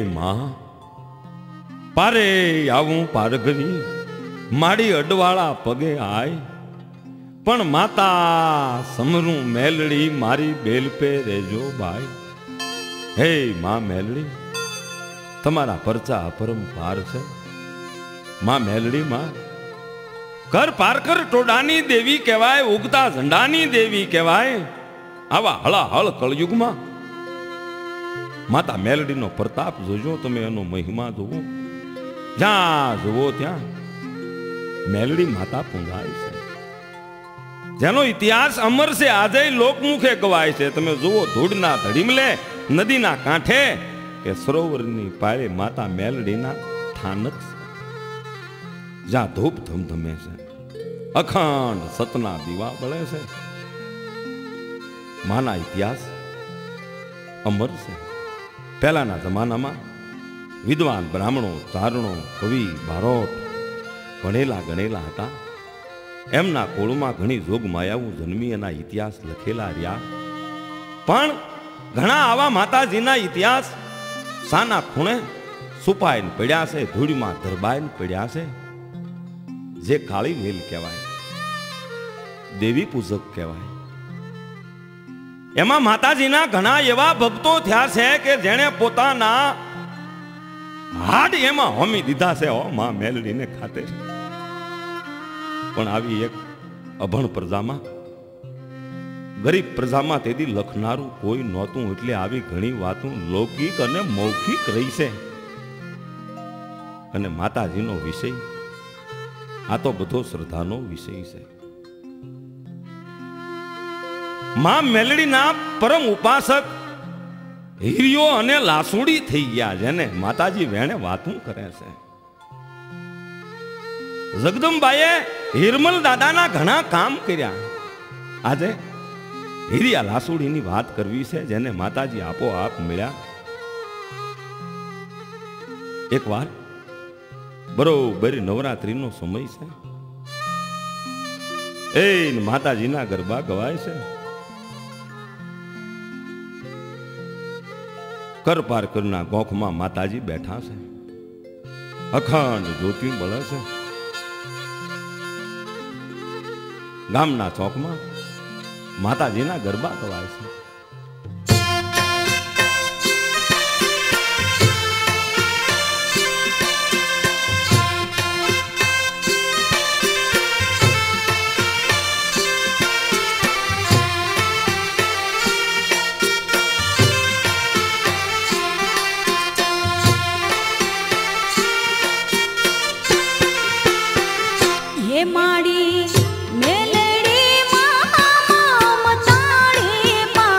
मां पारे आवूं पारगरी माड़ी अडवाळा पगे आय पण माता समरू मेलड़ी मारी बेल पे रेजो बाय। हे मां मेलड़ी तमारा परचा अपरंपार छे। मां मेलड़ी मां कर पारकर टोडानी देवी कहवाय उगता झंडानी देवी कहवाय। आवा हला हल कलयुग में माता मेलडी नो प्रताप जोजो तमे एनो महिमा जोवो ज्यां जोवो त्यां मेलडी माता पूंजाय छे जेनो इतिहास अमर से आजे लोकमुखे गवाय छे। तमे जोवो धूड़ना धड़ीमले नदीना कांठे के सरोवरनी पाळे माता मेलडीना थानक ज्यां धूप धमधमे छे अखंड सतना दीवा बळे छे। माना इतिहास अमर से पहलाना जमाना में विद्वान ब्राह्मणों चारणों कवि बारोट भणेला गणेला हता। एमना कोळमां घणी जोग मायाओं जन्मी एना इतिहास लखेला रह्या पण घणा आवा माताजीना इतिहास साना खूणे सुपाईने पड्या छे धूळीमां दरबाईने पड्या छे जे काळी वेल कहेवाय देवी पूजक कहेवाय। एमां माताजीना घणा एवा भक्तो थया छे के जेणे पोताना हाड एमां होमी दीधा छे हो मां मेलडीने खाते। पण आवी एक अभण प्रजामां गरीब प्रजामां तेदी लखनारू कोई नहोतुं એટલે આવી ઘણી વાતો લૌકિક અને મૌખિક રહી છે। અને માતાજીનો વિષય આ તો બધો શ્રદ્ધાનો વિષય છે। मां मेलडीना परम उपासक हीरियो अने लासूड़ी थई गया जेने माताजी वेणे वातुं करे छे। जगदंबाए हिरमल दादाना घणा काम कर्या। आजे हीरिया लासूड़ीनी वात करवी छे जेने माताजी आपोआप मिल्या। एक वार बरोबर नवरात्रीनो समय छे ए माताजीना गरबा गवाय छे। कर पार करना गोख में माताजी बैठा से अखंड ज्योति बळे छे। गामना चौक में माताजी ना गरबा गवाय छे। ये माड़ी मेलड़ी मां मताड़ी मां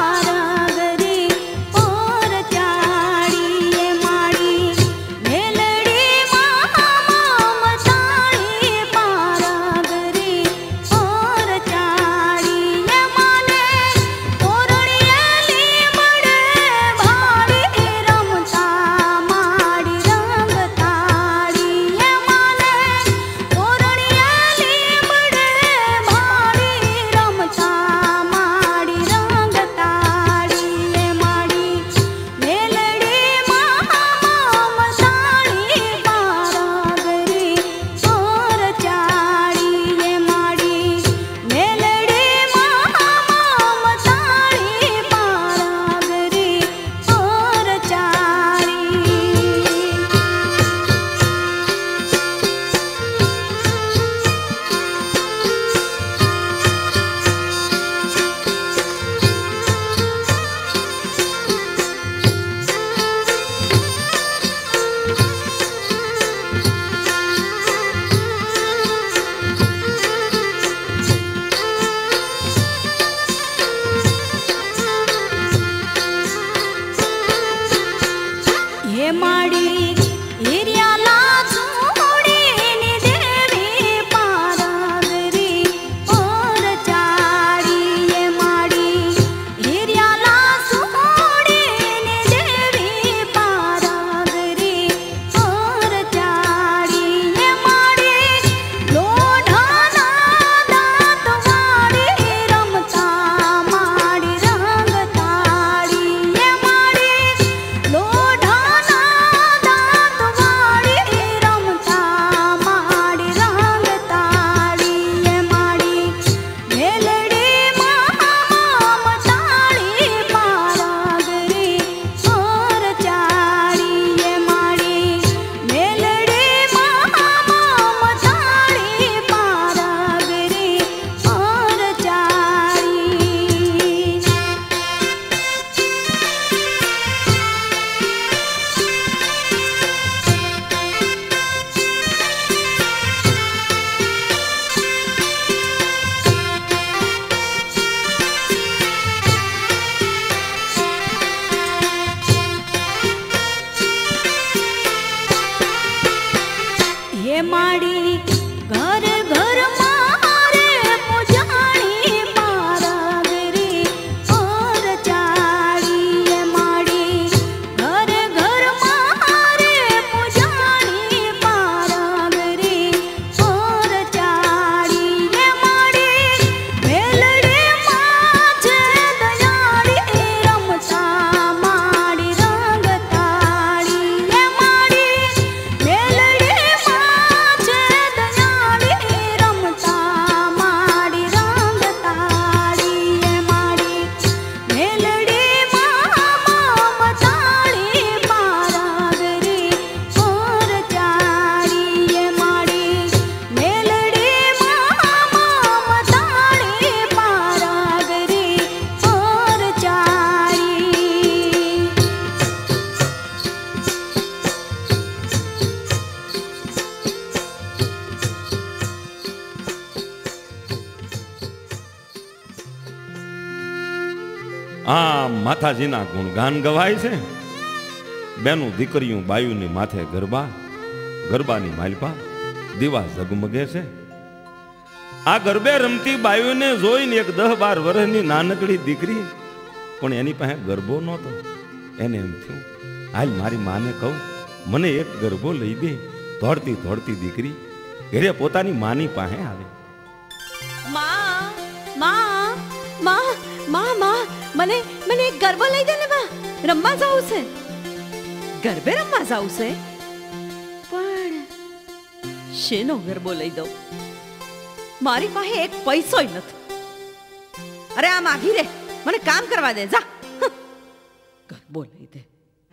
માતાજીના ગુણગાન ગવાય છે. બેનું દીકરીયું બાયુની માથે ગરબા, ગરબાની માલપા દીવા ઝગમગે છે. આ ગરબે રમતી બાયુને જોઈને એક 10-12 વર્ષની નાનકડી દીકરી, પણ એની પાસે ગરબો નહોતો. એને એમ થયું, હાલ મારી માને કહું, મને એક ગરબો લઈ દે. દોડતી દોડતી દીકરી ઘરે પોતાની માની પાસે આવે. માં, માં, માં, માં, માં, મને એક ગરબો લઈ દે ને માં, રમવા જાવું છે. ગરબે રમવા જાવું છે, પણ શેનો ગરબો લઈ દઉં? મારી પાસે એક પૈસોય નથી. અરે આ માગી રે, મને કામ કરવા દે, જા. ગરબો લઈ દે.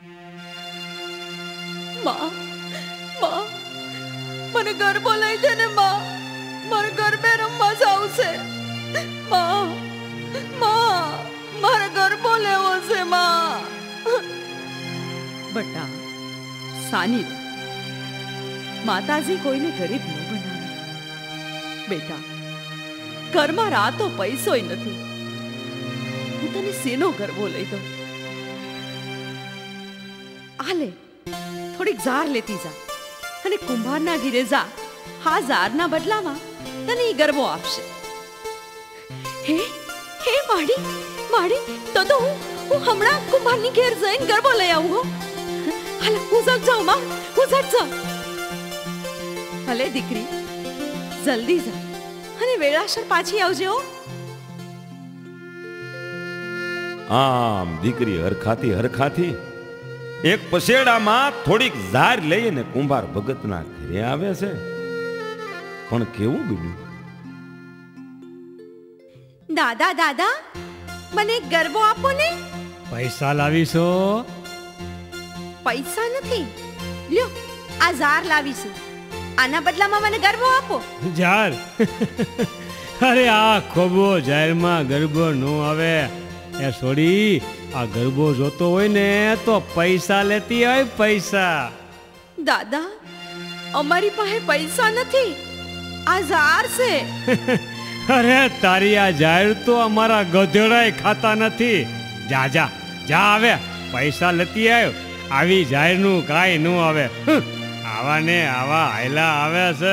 માં, માં, મને ગરબો લઈ દે ને માં, મારે ગરબે રમવા જાવું છે. માં, માં, મારે ગરબો લેવો છે માં. બટા સાની રે, માતાજી કોઈને ગરીબ ન બનાવે. બેટા, ઘરમાં રાતો પૈસોય નથી, હું તને શેનો ગરબો લઈ દઉં? આ લે, થોડીક ઝાર લેતી જા અને કુંભારના ઘીરે જા. હા, ઝારના બદલામાં તને ઈ ગરબો આપશે. હે હે માડી, માડી, તો હું હમણાં કુંભારની ઘેર જઈને ગરબો લઈ આવું હો. હાલ હું જગ જાઉં માં, હું જગ જાઉં. ભલે દીકરી, જલ્દી જા અને વેળાસર પાછી આવજે હો. આમ દીકરી હરખાથી હરખાથી એક પસેડામાં થોડીક ઝાર લઈને કુંભાર ભગતના ઘરે આવે છે. પણ કેવું બન્યું? દાદા, દાદા, મને એક ગરબો આપો ને. પૈસા લાવીશો? પૈસા નથી, લ્યો આ ઝાર લાવીશું. આના બદલામાં મને ગરબો આપો. જાર? અરે આ ખોબો જાહેરમાં ગરબો નો આવે. એ છોડી, આ ગરબો જોતો હોય ને તો પૈસા લેતી હોય, પૈસા. દાદા, અમારી પાસે પૈસા નથી, આ ઝાર છે. અરે તારી આ જાહેર તો અમારા ગધેડાય ખાતા નથી. જા જા જા, આવે પૈસા લેતી આવ્યો. આવી જાહેરનું કાંઈ ન આવે. આવા ને આવા હાયલા આવે છે.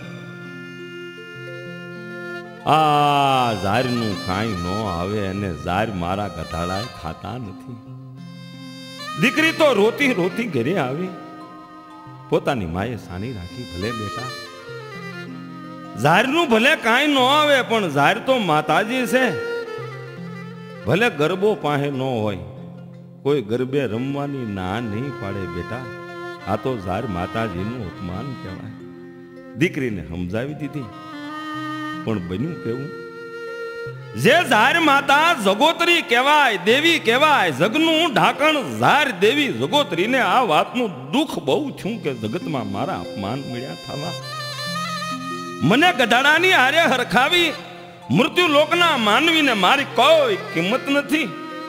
આ ઝારનું કાંઈ ન આવે અને ઝાર મારા ગધાડા ખાતા નથી. દીકરી તો રોતી રોતી ઘરે આવી. પોતાની માએ સાની રાખી, ભલે બેટા, ઝારનું ભલે કાંઈ ન આવે, પણ ઝાર તો માતાજી છે. ભલે ગરબો પાસે ન હોય, કોઈ ગરબે રમવાની ના નહીં પાડે બેટા. આ તો ઝાર માતાજીનું અપમાન કહેવાય. દીકરીને સમજાવી દીધી, પણ બન્યું કેવું? જે ઝાર માતા જગોતરી કહેવાય, દેવી કહેવાય, જગનું ઢાંકણ ઝાર દેવી જગોતરીને આ વાતનું દુઃખ બહુ થયું કે જગતમાં મારા અપમાન મળ્યા થવા. મને ગધાડાની હારે હરખાવી મૃત્યુ લોકના માનવીને મારી કોઈ કિંમત નથી.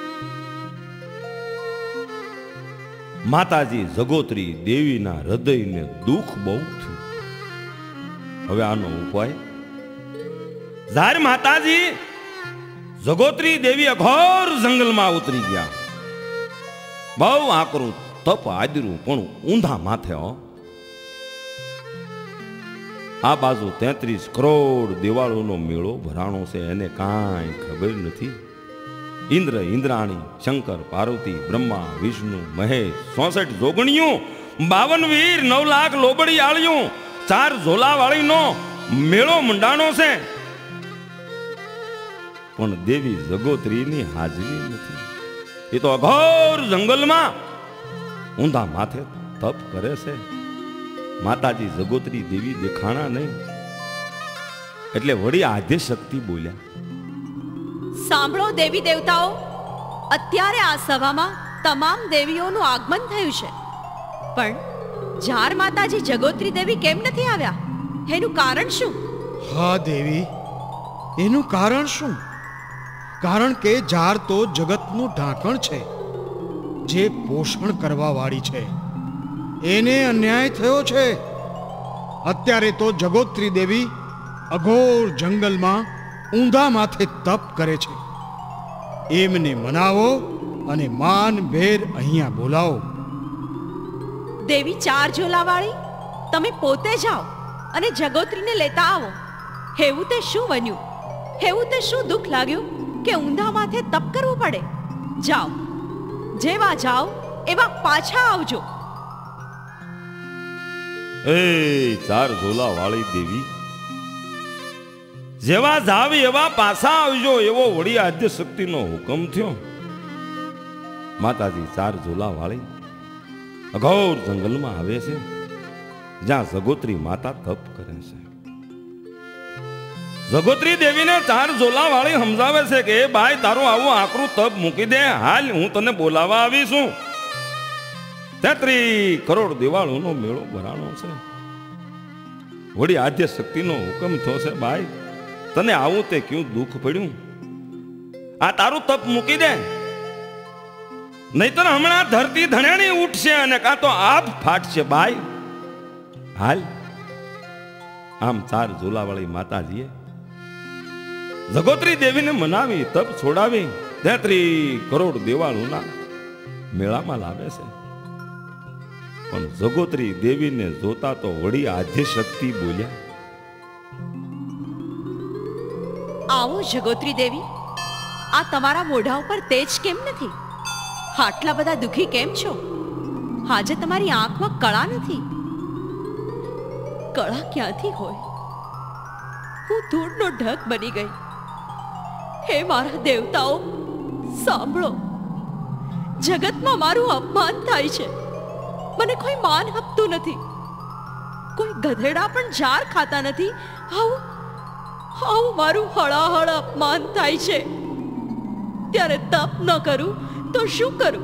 માતાજી જગોતરી દેવીના હૃદયને દુઃખ બહુ થયું. હવે આનો ઉપાય? ઝાર માતાજી જગોતરી દેવી અઘોર જંગલમાં ઉતરી ગયા. બહુ આકરું તપ આદર્યું, પણ ઊંધા માથે. આ બાજુ 33 કરોડ દિવાળોનો મેળો ભરાણો છે, એને કાંઈ ખબર નથી. ઇન્દ્ર, ઇન્દ્રાણી, શંકર, પાર્વતી, બ્રહ્મા, વિષ્ણુ, મહેશ, 64 જોગણીઓ, 52 વીર, 9 લાખ લોબડી આળિયું, 4 ઝોલાવાળીનો મેળો મંડાણો છે, પણ દેવી જગોત્રીની હાજરી નથી. એ તો અઘોર જંગલમાં ઊંધા માથે તપ કરે છે. માતાજી જગોત્રી દેવી દેખાણા નહીં, એટલે વળી આદ્ય શક્તિ બોલ્યા. સાંભળો દેવી દેવતાઓ, અત્યારે આ સભામાં તમામ દેવીઓનું આગમન થયું છે, પણ ઝાર માતાજી જગોત્રી દેવી કેમ નથી આવ્યા? એનું કારણ શું? હા દેવી, એનું કારણ શું? કારણ કે ઝાર તો જગતનું ઢાંકણ છે, જે પોષણ કરવા વાળી છે. એને અન્યાય થયો છે. અત્યારે તો જગોત્રી દેવી અઘોર જંગલમાં ઊંધા માથે તપ કરે છે. એમને મનાવો અને માન ભેર અહીંયા બોલાવો. દેવી ચાર ઝોલાવાળી, તમે પોતે જાઓ અને જગોત્રીને લેતા આવો. હેવું તે શું બન્યું? હેવું તે શું દુઃખ લાગ્યું કે ઊંધા માથે તપ કરવું પડે? જાઓ, જેવા જાઓ એવા પાછા આવજો. એ ચાર ઝોલા વાળી દેવી, જેવા જાવ એવા પાછા આવજો, એવો વળી આદ્ય શક્તિનો હુકમ થયો. માતાજી ચાર ઝોલા વાળી અઘોર જંગલમાં આવે છે, જ્યાં જગોત્રી માતા તપ કરે છે. જગોત્રી દેવીને ચાર ઝોલા વાળી સમજાવે છે કે ભાઈ, તારું આવું આકરું તપ મૂકી દે, હાલ હું તને બોલાવા આવી છું. 33 કરોડ દિવાળોનો મેળો ભરાણો છે, વળી આદ્ય શક્તિનો હુકમ થયો છે. ભાઈ, તને આવું તે ક્યું દુઃખ પડ્યું? આ તારું તપ મૂકી દે, નહીતર હમણાં ધરતી ધણેણી ઉઠશે અને કાં તો આપ ફાટશે. ભાઈ હાલ. આમ ચાર ઝોલાવાળી માતાજીએ જગોત્રી દેવીને મનાવી, તપ છોડાવી, 33 કરોડ દેવાળોના મેળામાં લાવે છે. પણ જગોત્રી દેવીને જોતા તો વળી આદ્ય શક્તિ બોલ્યા, આવો જગોત્રી દેવી, આ તમારા મોઢા ઉપર તેજ કેમ નથી? આટલા બધા દુખી કેમ છો? આજે તમારી આંખમાં કળા નથી. કળા ક્યાંથી હોય? હું ધૂળનો ઢગ બની ગઈ. હે મારા દેવતાઓ, સાંભળો, જગતમાં મારું અપમાન થાય છે. મને કોઈ માન આપતું નથી, કોઈ ગધેડા પણ જાર ખાતા નથી. આવું મારું હળાહળ અપમાન થાય છે. ત્યારે તપ ન કરું તો શું કરું?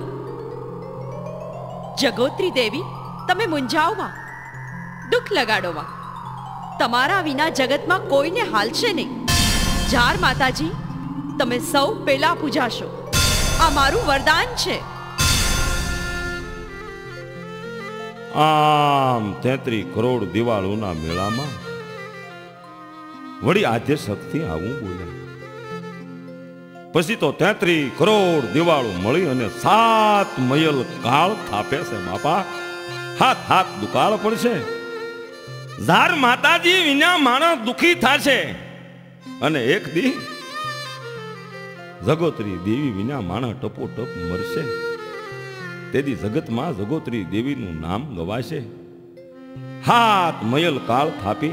જગોત્રી દેવી, તમે મૂંઝાઓમાં, દુઃખ લગાડોમાં. તમારા વિના જગતમાં કોઈને હાલશે નહીં. જાર માતાજી, તમે સૌ પેલા પૂજાશો. આ મારું વરદાન છે. આમ 33 કરોડ દિવાળોના મેળામાં વળી આદ્ય શક્તિ આવું બોલ્યા. પછી તો 33 કરોડ દિવાળો મળી અને 7 મયલ કાળ થાપે છે. બાપા, હાથ દુકાળ પડશે. ઝાર માતાજી વિના માણસ દુખી થશે, અને એક દી જગોત્રી દેવી વિના માણસ ટપોટપ મરશે. તેથી જગતમાં જગોત્રી દેવીનું નામ ગવાશે. 7 મયલ કાળ થાપી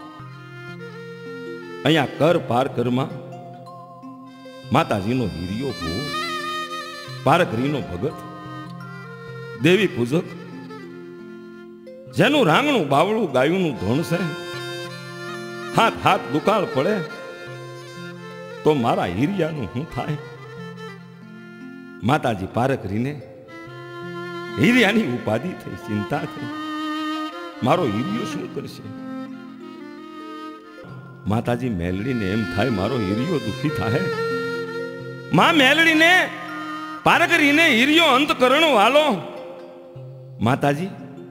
અહીંયા કર પાર કરમાં માતાજીનો હીરિયો ભૂ, પારકરીનો ભગત, દેવી પૂજક, જેનું રાંગણું બાવળું ગાયુંનું ધણ છે. હાથ દુકાળ પડે તો મારા હીરિયાનું શું થાય? માતાજી પારકરીને હીરિયાની ઉપાધિ થઈ, ચિંતા થઈ. મારો હીરિયો શું કરશે? માતાજી મેલડીને એમ થાય, મારો હીરિયો દુખી થાય. માં મેલડીને પારકરીને હીરિયો અંતકરણ વાલો માતાજી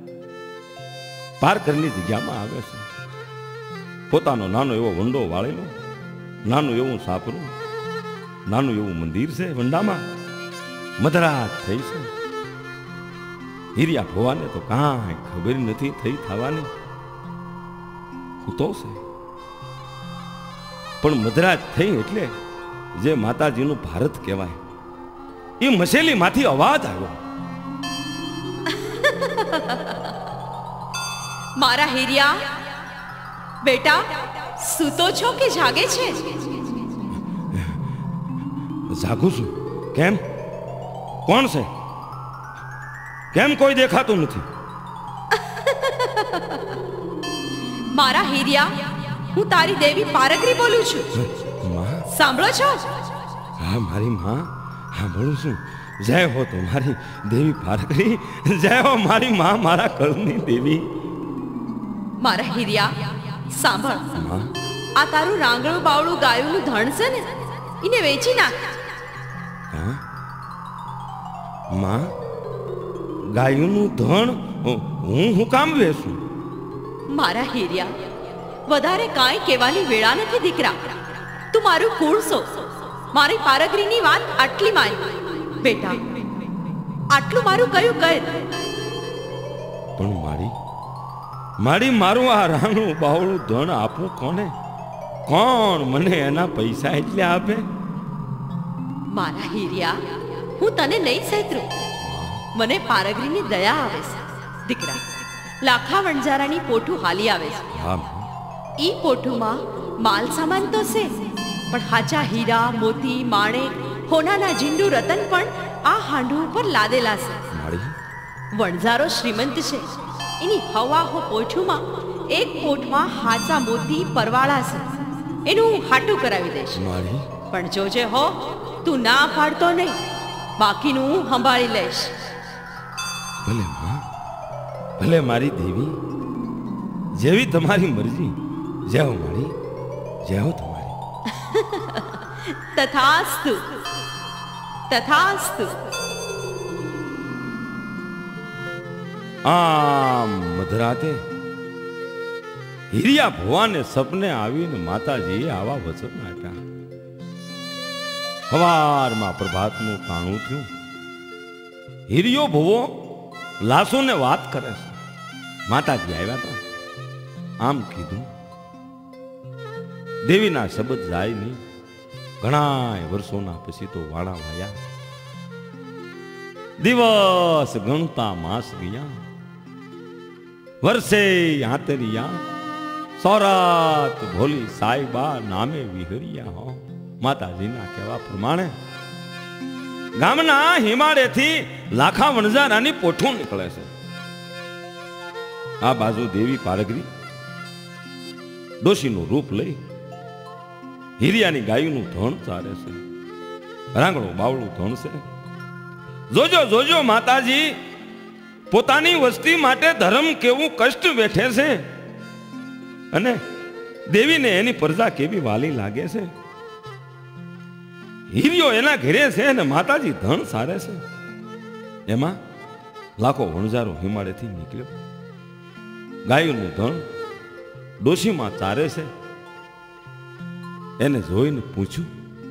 પારકરની જગ્યામાં આવે છે. પોતાનો નાનો એવો વંડો વાળેલો, નાનું એવું સાપરું, નાનું એવું મંદિર છે. વંડામાં મધરાત થઈ છે. હીરિયા ભવાને તો કાંઈ ખબર નથી થઈ થવાની, તો છે. પણ મધરાત થઈ એટલે જે માતાજીનું ભારત કહેવાય, એ મસેલી માંથી અવાજ આવ્યો. મારા હીરિયા, બેટા સૂતો છો કે જાગે છે? જાગું છું. કેમ? કોણ છે? કેમ કોઈ દેખાતું નથી? મારા હીરિયા, હું તારી દેવી પારકરી બોલું છું. સાંભળો છો? હા, મારી માં, સાંભળું છું. જય હો તમારી દેવી પારકરી, જય હો મારી માં, મારા કળની દેવી. મારા હીરિયા, સાંભળ. આ તારું રાંગણું બાવળું ગાયુંનું ધણ છે ને, એને વેચી નાખ. હા માં, ગાયુંનું ધણ હું કામ વેચું? મારા હીરિયા, વધારે કાંઈ કહેવાની વેળા નથી દીકરા. તું મારું કુળ છો. મારી પારકરીની વાત આટલી માય. બેટા, આટલું મારું કયું કર. પણ મારી મારું આ રાણું બાવળું ધન આપું કોને? કોણ મને એના પૈસા એટલે આપે? મારા હીરિયા, હું તને નહીં સહેતરું. મને પારગરીની દયા આવે છે. દીકરા, લાખા વણજારાની પોઠું હાલી આવે છે. હા, ઈ પોઠુમાં માલ સામાન તો છે, પણ હાચા હીરા, મોતી, માણેક, હોનાના ઝીંડુ રતન પણ આ હાંડું ઉપર લાદેલા છે. મારી વણઝારો શ્રીમંત છે. એની હવા હો પોઠુમાં એક પોઠમાં હાચા મોતી પરવાળા છે. એનું હાટું કરાવી દઈશ. મારી પણ જોજે હો, તું ના પાડતો નહીં, બાકીનું હું સંભાળી લઈશ. ભલે માં, ભલે મારી દેવી, જેવી તમારી મરજી. જય હો મારી, જય હો તમારી. તથાસ્તુ, તથાસ્તુ. આમ મધરાતે હિરિયા ભુવાને સપને આવીને માતાજીએ આવા વચન આપ્યા. સવારમાં પ્રભાતનું કાણું થયું. હિરિયો ભુવો લાસોને વાત કરે છે. માતાજી આવ્યા હતા. આમ કીધું, દેવીના શબ્દ જાય નહીં. ઘણા વર્ષોના પછી તો વાળા વાયા. દિવસ ગણતા માસ ગયા. વર્ષે આંતરિયા. સૌરાત ભોલી સાઈબા નામે વિહરિયા. હો માતાજીના કહેવા પ્રમાણે ગામના હિમાળેથી લાખા વણઝારાની પોઠું નીકળે છે. આ બાજુ દેવી પારગરી ડોશીનું રૂપ લઈ હિરિયાની ગાયનું ધણ ચારે છે. રાંગણું બાવળું ધણ છે. જોજો જોજો માતાજી પોતાની વસ્તી માટે ધર્મ કેવું કષ્ટ વેઠે છે, અને દેવીને એની પ્રજા કેવી વાલી લાગે છે. હિરિયો એના ઘેરે છે અને માતાજી ધણ સારે છે. એમાં લાખો વણઝારો હિમાળેથી નીકળ્યો. ગાયનું ધણ ડોશીમાં ચારે છે. એને જોઈને પૂછ્યું,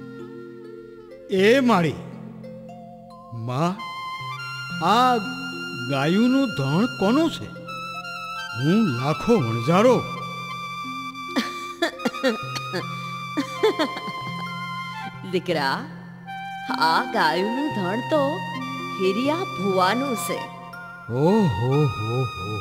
એ મારી માં, આ ગાયુનું ધણ કોનું છે? હું લાખો વણઝારો. દીકરા, આ ગાયનું ધણ તો હિરિયા ભુવાનું છે. ઓહો હો હો,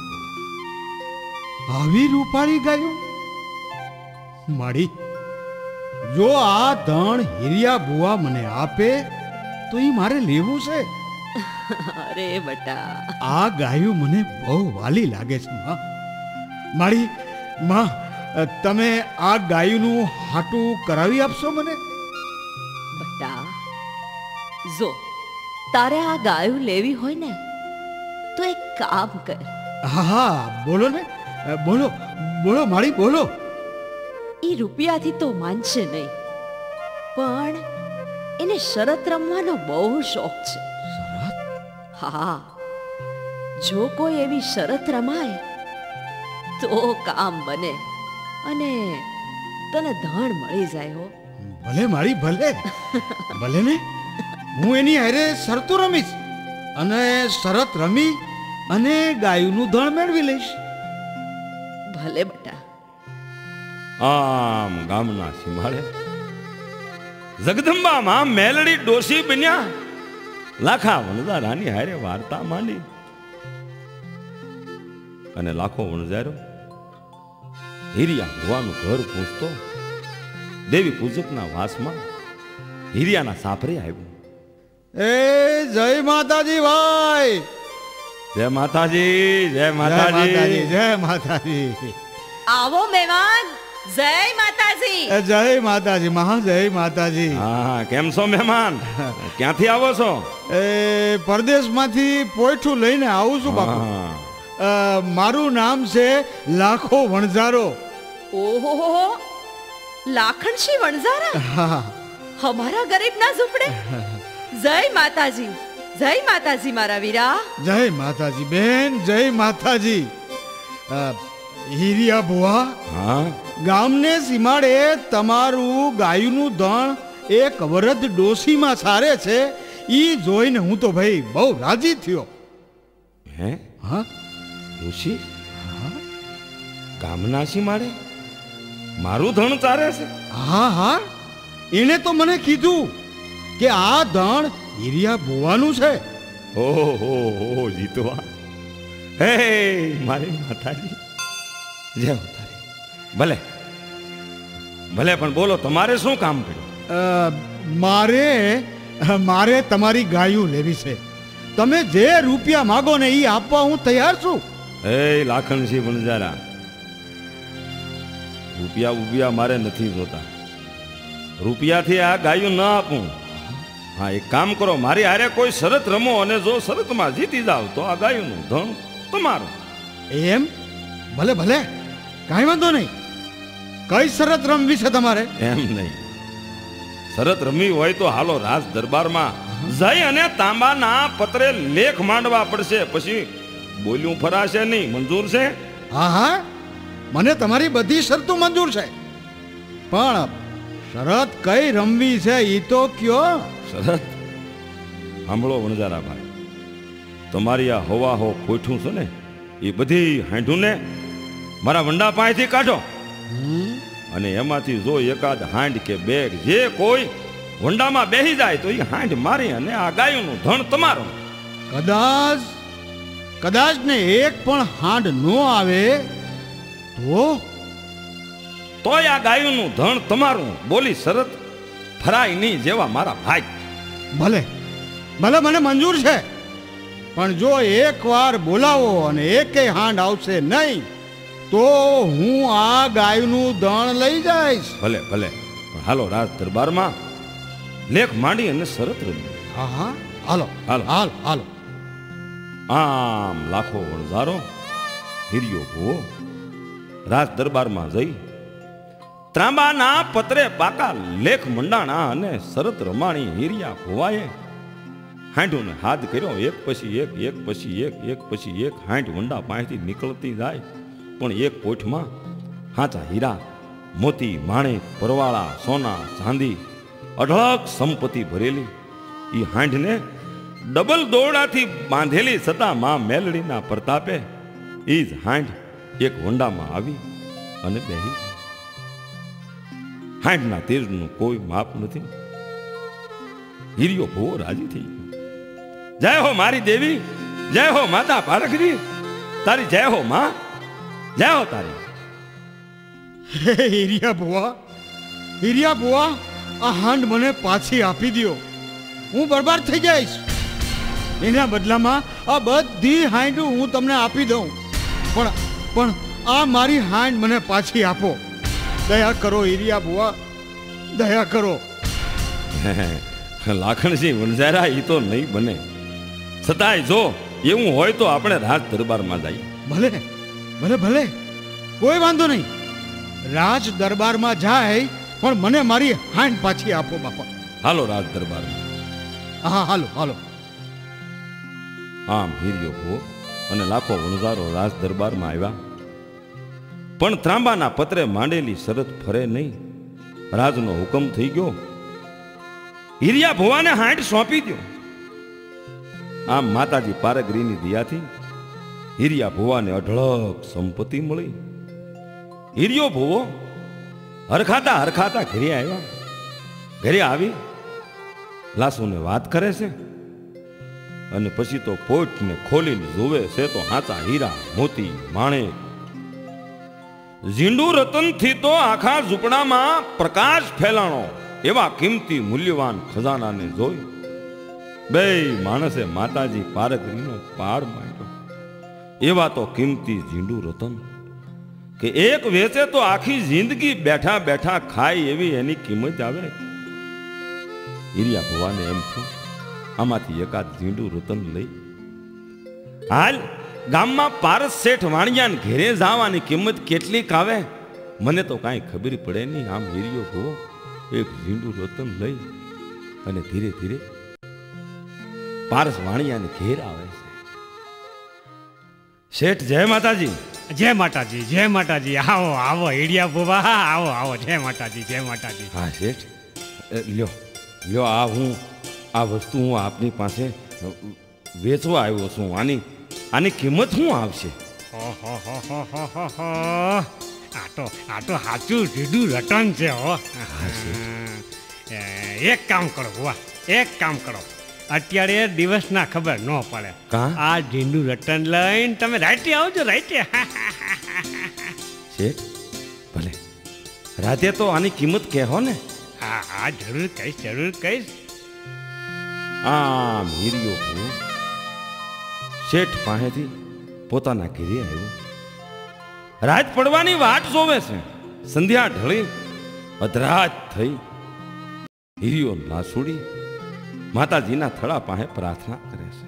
આવી રૂપાળી ગાયું મારી. જો આ ધણ હિરિયા બુઆ મને આપે તો એ મારે લેવું છે. અરે બટા, આ ગાયું મને બહુ વાલી લાગે છે માં. મારી માં, તમે આ ગાયનું હાટું કરાવી આપશો મને? બટા, જો તારે આ ગાયું લેવી હોય ને તો એક કામ કર. હા હા, બોલો ને, બોલો બોલો મારી, બોલો. એ રૂપિયાથી તો માનશે નહીં, પણ એને શરત રમવાનો બહુ શોખ છે. હા, જો કોઈ એવી શરત રમાય તો કામ બને અને તને ધણ મળી જાય. હો ભલે મારી, ભલે ભલે ને. હું એની હારે શરતો રમીશ અને શરત રમી અને ગાયનું ધણ મેળવી લઈશ. ભલે બટા. આમ ગામના સીમાડે જગદંબામાં મેલડી ડોશી બન્યા. લાખા વણઝારાની હારે વાર્તા માંડી અને લાખો વણઝારો હિરિયા ભુવાનું ઘર પૂછતો દેવી પૂજકના વાસમાં હિરિયાના સાપરે આવ્યો. એ જય માતાજી ભાઈ. જય માતાજી, જય માતાજી, જય માતાજી. આવો મહેમાન. જય માતાજી. જય માતાજી મહા, જય માતાજી. હા, કેમ છો મહેમાન? ક્યાંથી આવો છો? એ પરદેશમાંથી પોઠું લઈને આવું છું બાપુ. મારું નામ છે લાખો વણઝારો. ઓહો, લાખણશી વણઝારા. હા, હમારા ગરીબના ઝૂંપડે. જય માતાજી, જય માતાજી મારા વીરા. જય માતાજી બેન, જય માતાજી. હિરિયા બુઆ, હા, ગામને સીમાડે તમારું ગાયનું ધણ એક વરદ ડોસીમાં સારે છે. ઈ જોઈને હું તો ભાઈ બહુ રાજી થયો. હે હા ઋષિ કામનાશી મારે મારું ધણ ચારે છે. હા હા એને તો મને કીધું કે આ ધણ હીરિયા ભુવાનું છે. ઓહો જીતવા હે મારી માતાજી જય હો તારી. ભલે ભલે પણ બોલો તમારે શું કામ પડ્યું? મારે તમારી ગાયું લેવી છે. તમે જે રૂપિયા માગો ને એ આપવા હું તૈયાર છું. હે લાખણસિંહ વણજારા, રૂપિયા ઉપિયા મારે નથી જોતા. રૂપિયાથી આ ગાયું ન આપું. હા એક કામ કરો, મારી હારે કોઈ શરત રમો અને જો શરતમાં જીતી જાવ તો આ ગાયુંનું ધણ તમારું. એમ? ભલે ભલે, કાંઈ વાંધો નહીં. કઈ શરત રમવી છે તમારે? એમ નહીં, શરત રમવી હોય તો હાલો રાજ દરબારમાં જઈ અને તાંબાના પત્રે લેખ માંડવા પડશે. પછી બોલ્યું ફરાશે નહીં. મંજૂર છે? હા હા, મને તમારી બધી શરતો મંજૂર છે, પણ શરત કઈ રમવી છે એ તો કયો. શરત સાંભળો વણજારા ભાઈ, તમારી આ હવા હો કોઠું છે ને એ બધી હાંઢું ને મારા વંડા પાસેથી કાઢો અને એમાંથી જો એકાદ હાંડ કે બેગ જે કોઈ વંડામાં બેસી જાય તો એ હાંડ મારી અને આ ગાયનું ધણ તમારું. કદાચ ને એક પણ હાંડ નો આવે તોય આ ગાયનું ધણ તમારું. બોલી શરત ફરાય નહીં જેવા મારા ભાઈ. ભલે ભલે, મને મંજૂર છે, પણ જો એક વાર બોલાવો અને એકેય હાંડ આવશે નહીં તો હું આ ગાયનું ધણ લઈ જઈશ. ભલે ભલે, પણ હાલો રાજ દરબારમાં લેખ માંડી અને શરત રમી. હા હા, હાલો હાલો. હાલ હાલો. આમ લાખો વણઝારો હીરિયો ભૂવો રાજ દરબારમાં જઈ ત્રાંબાના પત્રે પાકા લેખ મંડાણા અને શરત રમાણી હીરિયા ભુવાએ હાંઢુને હાથ કર્યો. એક પછી એક, એક પછી એક, એક પછી એક હાંઢ વંડા પાસેથી નીકળતી જાય, પણ એક પોઠમાં હાચા હીરા, મોતી, માણેક, પરવાળા, સોના, ચાંદી, અઢળક સંપત્તિ ભરેલી એ હાંઢને ડબલ દોરડાથી બાંધેલી છતાં માં મેલડીના પ્રતાપે એ જ હાંઢ એક વંડામાં આવી અને બેહી. હાંઢના તેજનું કોઈ માપ નથી. હીરિયો ભૂવો રાજી થઈ ગયો. જય હો મારી દેવી, જય હો માતા પારખરી, તારી જય હો માં, જય હો તારી. હીરિયા ભુવા, આ હાંડ મને પાછી આપી દ્યો. હું બરબાદ થઈ જઈશ. એના બદલામાં આ બધી હાંડ હું તમને આપી દઉં, પણ આ મારી હાંડ મને પાછી આપો. દયા કરો હીરિયા ભુવા, દયા કરો. લાખણસિંહ વણઝારા એ તો નહીં બને. છતાંય જો એવું હોય તો આપણે રાજ દરબારમાં જઈએ. ભલે ભલે ભલે, કોઈ વાંધો નહીં. રાજ દરબારમાં જાય પણ મને મારી હાંડ પાછી આપો બાપા. હાલો રાજ દરબારમાં. હા હાલો હાલો. આમ હીરિયો ભૂવો અને લાખો વણઝારો રાજ દરબારમાં આવ્યા, પણ ત્રાંબાના પત્રે માંડેલી શરત ફરે નહીં. રાજનો હુકમ થઈ ગયો, હીરિયા ભુવાને હાંડ સોંપી દો. આમ માતાજી પારગરીની દયાથી હીરિયા ભુવાને અઢળક સંપત્તિ મળી. હીરિયો ભુવો હરખાતા ઘરે આવ્યા. ઘરે આવી લાસુને વાત કરે છે અને પછી તો પોટને ખોલીને જોવે છે તો હાચા હીરા, મોતી, માણેક, ઝીંડુ રતનથી તો આખા ઝૂંપડામાં પ્રકાશ ફેલાણો એવા કિંમતી મૂલ્યવાન ખજાનાને જોઈ બે માણસે માતાજી પારગરીનો પાર માંડ્યો. એવા તો કિંમતી ઝીંડુ રતન કે એક વેચે તો આખી જિંદગી બેઠા બેઠા ખાય એવી એની કિંમત આવે. હીરિયા ભુવાને એમ થયું આમાંથી એકાદ ઝીંડુ રતન લઈ હાલ ગામમાં પારસ શેઠ વાણિયાને ઘેરે જવાની કિંમત કેટલીક આવે મને તો કાંઈ ખબર પડે નહીં. આમ હીરિયો ભુવો એક ઝીંડુ રતન લઈ અને ધીરે ધીરે પારસ વાણિયાને ઘેર આવે છે. શેઠ જય માતાજી. જય માતાજી, જય માતાજી. આવો આવો હીરિયા ભુવા, આવો આવો. જય માતાજી, જય માતાજી. હા શેઠ, લ્યો લ્યો આ હું આ વસ્તુ હું આપની પાસે વેચવા આવ્યો છું. આની કિંમત શું આવશે? આ તો સાચું સીધું રટન છે હો. એક કામ કરો બુવા, એક કામ કરો, અત્યારે દિવસ ના ખબર ન પડે. આ ઝીંડું રટન લઈને તમે રાતે આવજો, રાતે. શેઠ ભલે રાતે તો આની કિંમત કહેવો ને. હા હા જરૂર કહીશ, જરૂર કહીશ. આમ હીરિયો હું શેઠ પાસેથી પોતાના ઘેરે આવ્યો. રાત પડવાની વાટ જોવે છે. સંધ્યા ઢળી અધરાત થઈ. હીરિયો લાસુડી માતાજીના થડા પાસે પ્રાર્થના કરે છે.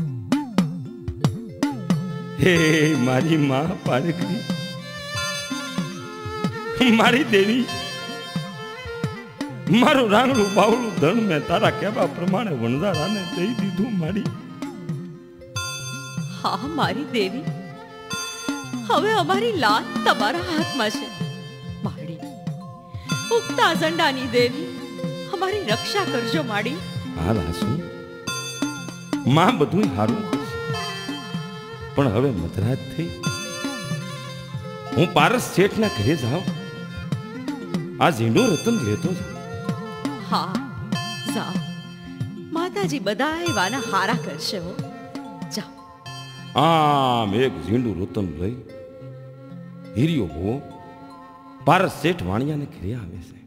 હે મારી માં પારકરી, મારી દેવી, મારું રાંગડું બાવળું ધન મેં તારા કહેવા પ્રમાણે વણઝારાને દઈ દીધું. મારી હા મારી દેવી, હવે અમારી લાત તમારા હાથમાં છે. માડી ઉગતા ઝંડાની દેવી, અમારી રક્ષા કરજો માડી. હા લાસુ, માં બધું સારું કરશે, પણ હવે મધરાત થઈ. હું પારસ શેઠના ઘરે જાઉં, આ ઝીંડું રતન લેતો જાઉં. હા જાઓ, માતાજી બધાય વાના હારા કરશે હો. જાઓ. આમ એક ઝીંડું રતન લઈ હીરિયો ભો પારસ શેઠ વાણિયાને ઘરે આવે છે.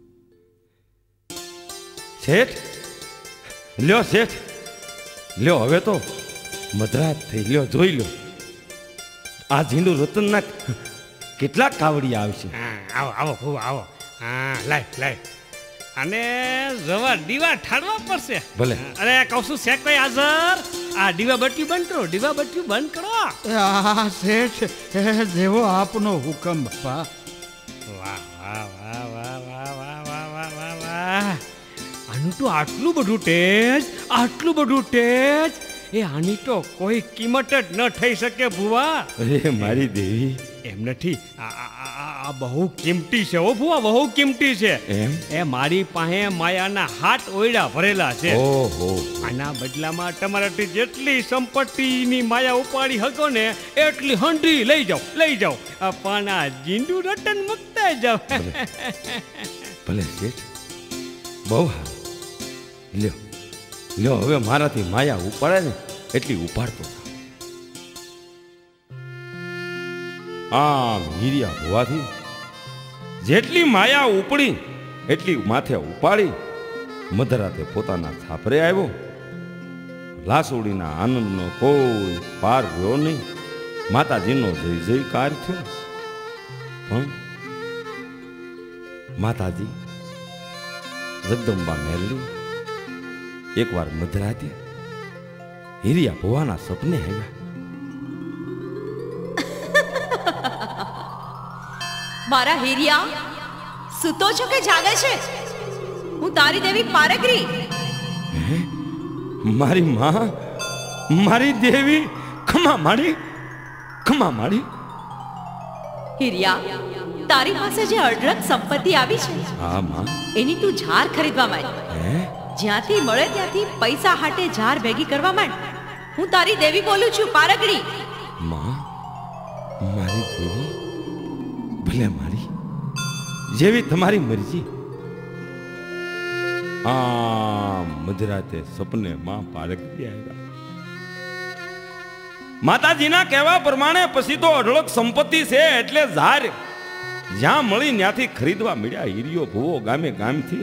શેઠ લ્યો, શેઠ લ્યો, હવે તો મધરાત થઈ. લ્યો જોઈ લો, આ ઝીંડું રતનના કેટલા કાવડિયા આવશે. આવો આવો ખૂબ આવો. હા લાય લાય, અને જવા દીવા ઠાડવા પડશે. ભલે. અરે કહું છું શેખ ભાઈ હાજર, આ દીવા બત્તી બંધ કરો, દીવા બત્તી બંધ કરો. આ શેઠ જેવો આપનો હુકમ બાપા. વાહ વાહ વાહ વાહ વાહ વાહ વાહ વાહ વાહ વાહ. આનું તો આટલું બધું તેજ, આટલું બધું તેજ, એ આની તો કોઈ કિંમત જ ન થઈ શકે ભુવા. અરે મારી દેવી, એમ નથી, આ બહુ કિંમતી છે ઓ ભુવા, બહુ કિંમતી છે. એમ? એ મારી પાસે માયાના હાથ ઓયડા ભરેલા છે. ઓહો. આના બદલામાં તમારાથી જેટલી સંપત્તિની માયા ઉપાડી શકો ને એટલી હંડી લઈ જાઓ, લઈ જાઓ. પણ આ ઝીંડું રટન મૂકતા જાઓ. ભલે શેઠ, બહુ સારું. લ્યો લ્યો, હવે મારાથી માયા ઉપાડે ને એટલી ઉપાડતો. આમ હીરિયા હોવાથી જેટલી માયા ઉપડી એટલી માથે ઉપાડી મધરાતે પોતાના છાપરે આવ્યો. લાસુડીના આનંદનો કોઈ પાર ગયો નહીં. માતાજીનો જય જયકાર થયો. પણ માતાજી જગદંબા મેલડી એકવાર મધરાતે હીરિયા ભુવાના સપને આવ્યા. મારા હીરિયા, સૂતો છો કે જાગે છે? હું તારી દેવી પારકરી. મારી માં, મારી દેવી, ખમા માડી, ખમા માડી. હીરિયા, તારી પાસે જે અઢળક સંપત્તિ આવી છે, હા માં. એની તું ઝાર ખરીદવા માંડ. હે? જ્યાંથી મળે ત્યાંથી પૈસા હાટે ઝાર ભેગી કરવા માંડ. હું તારી દેવી બોલું છું, પારકરી. માં, મારી દેવી, ભલે મારી જેવી તમારી મરજી. આ મધરાતે સપને માં પારકરી આવ્યા. માતાજીના કહેવા પ્રમાણે પછી તો અઢળક સંપત્તિ છે એટલે ઝાર જ્યાં મળી ત્યાંથી ખરીદવા મળ્યા. હીરિયો ભુવો ગામે ગામથી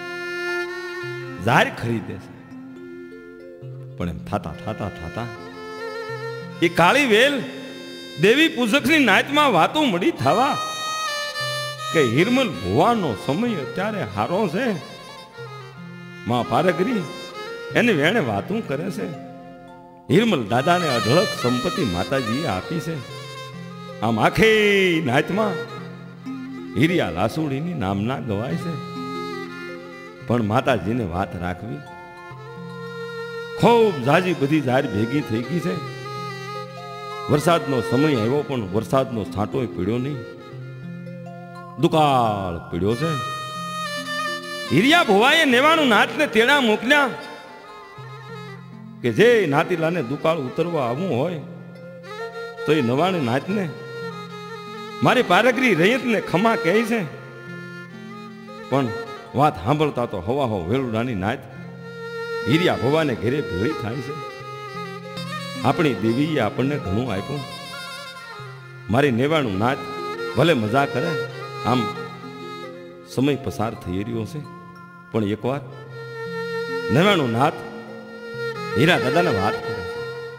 ઝાર ખરીદે છે. પણ એમ થાતા થાતા થાતા એ કાળી વેલ દેવી પૂજકની નાચમાં વાતો મળી થવા કે હિરમલ ભુવાનો સમય અત્યારે હારો છે. માં પારકરી એને વેણે વાતું કરે છે. હિરમલ દાદાને અઢળક સંપત્તિ માતાજીએ આપી છે. આમ આખી નાચમાં હીરિયા લાસુડીની નામના ગવાય છે. પણ માતાજીને વાત રાખવી. ખૂબ ઝાજી બધી ઝાર ભેગી થઈ ગઈ છે. વરસાદનો સમય આવ્યો પણ વરસાદનો છાંટોય પીડ્યો નહીં. દુકાળ પીડ્યો છે. હીરિયા ભુવાએ નેવાણું નાથને તેડા મોકલ્યા. કે જે નાતીલાને દુકાળ ઉતરવા આવવું હોય તો એ નવાણી નાતને મારી પારગરી રૈયતને ખમા કહે છે. પણ વાત સાંભળતા તો હવા હો વેલુડાની નાત હીરિયા ભવાને ઘેરે ભેળી થાય છે. આપણી દેવીએ આપણને ઘણું આપ્યું. મારી નેવાણું નાત ભલે મજા કરે, આમ સમય પસાર થઈ રહ્યો છે, પણ એકવાર નેવાણું નાત હીરા દાદાને વાત કરે છે.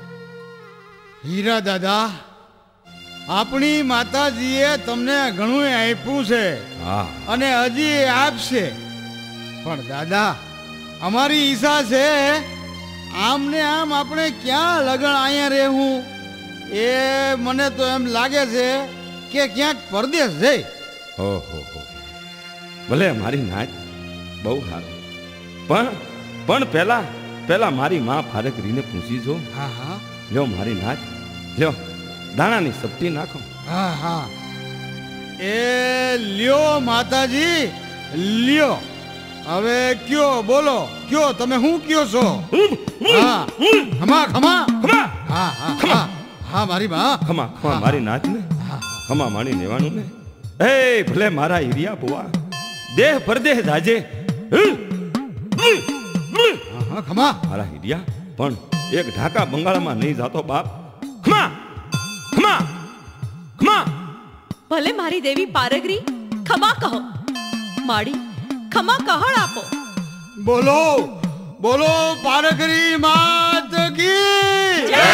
હીરા દાદા, આપણી માતાજીએ તમને ઘણું આપ્યું છે હા, અને હજી આપશે. પણ દાદા, અમારી ઈચ્છા છે આમ ને આમ આપણે ક્યાં લગન અહીંયા રહેવું. એ મને તો એમ લાગે છે કે ક્યાંક પરદેશ જઈ. ઓહો હો, ભલે મારી નાચ બહુ સારું, પણ પહેલા મારી માં ફારકરીને પૂછી જો. હા હા લ્યો મારી નાચ, લ્યો દાણાની સપટી નાખો. હા હા, એ લ્યો માતાજી લ્યો. હવે કયો, બોલો કયો, તમે શું કયો છો? હા, ખમા ખમા ખમા હા હા હા હા મારી માં. ખમા ખમા મારી નાચ ને, ખમા માણી નેવાનું ને. એ ભલે મારા હીરિયા બુઆ દેહ પરદેહ જાજે, હા ખમા. મારા હીરિયા પણ એક ઢાકા બંગાળમાં નહીં જાતો બાપ. ખમા ખમા ખમા. ભલે મારી દેવી પારગરી ખમા કહો. માડી ખમા કહળ આપો. બોલો બોલો પારકરી માત કી જય.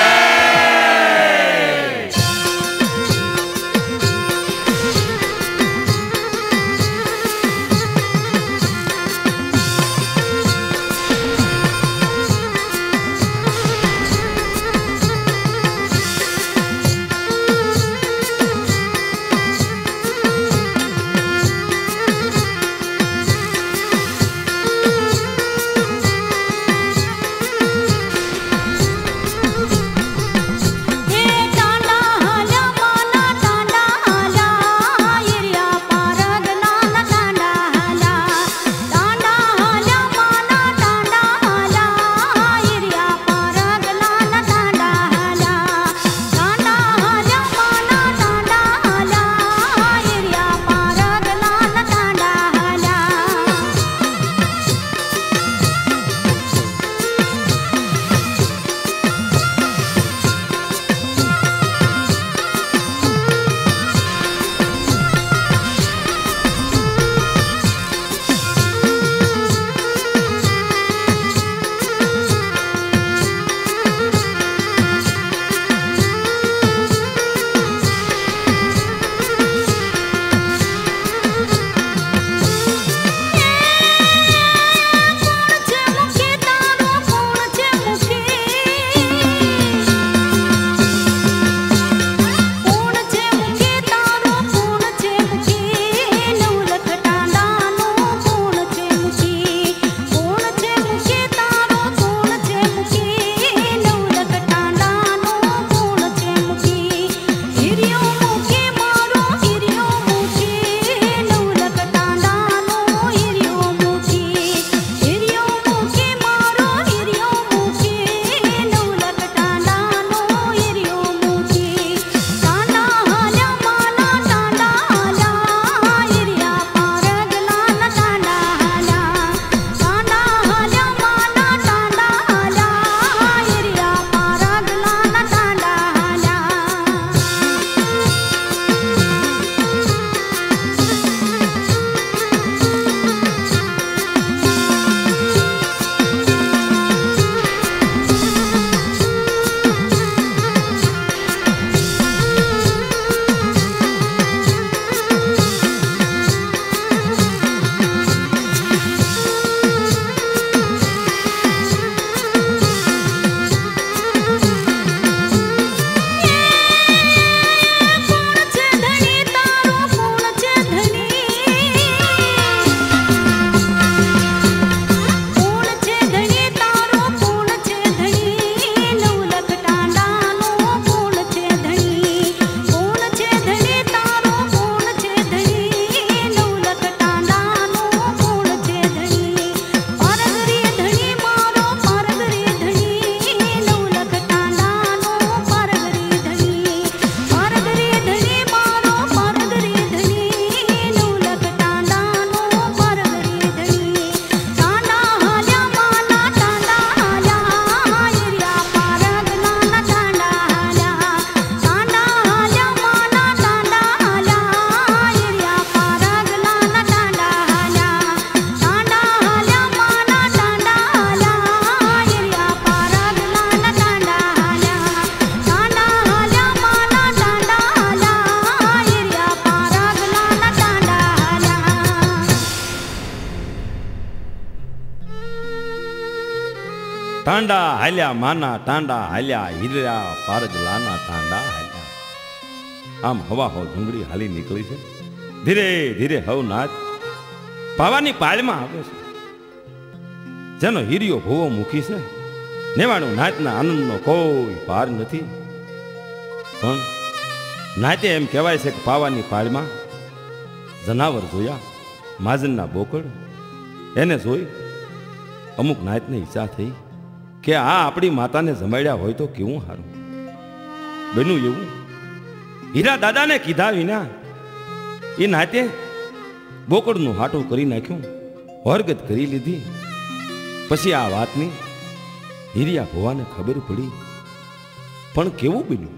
ટાંડા હાલ્યા માના ટાંડા હાલ્યા હીરા પારજલાના ટાંડા હાલ્યા. આમ હવા હો ઝુંગડી હાલી નીકળી છે. ધીરે ધીરે હવ નાચ પાવાની પાળમાં આવે છે. જેનો હીરિયો ભૂવો મૂકી છે નેવાણું નાચના આનંદનો કોઈ પાર નથી. પણ નાચે એમ કહેવાય છે કે પાવાની પાળમાં જનાવર જોયા માજનના બોકડ એને જોઈ અમુક નાચને ઈચ્છા થઈ કે આ આપણી માતાને જમાડ્યા હોય તો કેવું સારું બન્યું. એવું હીરા દાદાને કીધા વિના એ નાતે બોકડનું હાટું કરી નાખ્યું, હરગત કરી લીધી. પછી આ વાતની હીરિયા ભોવાને ખબર પડી. પણ કેવું બન્યું?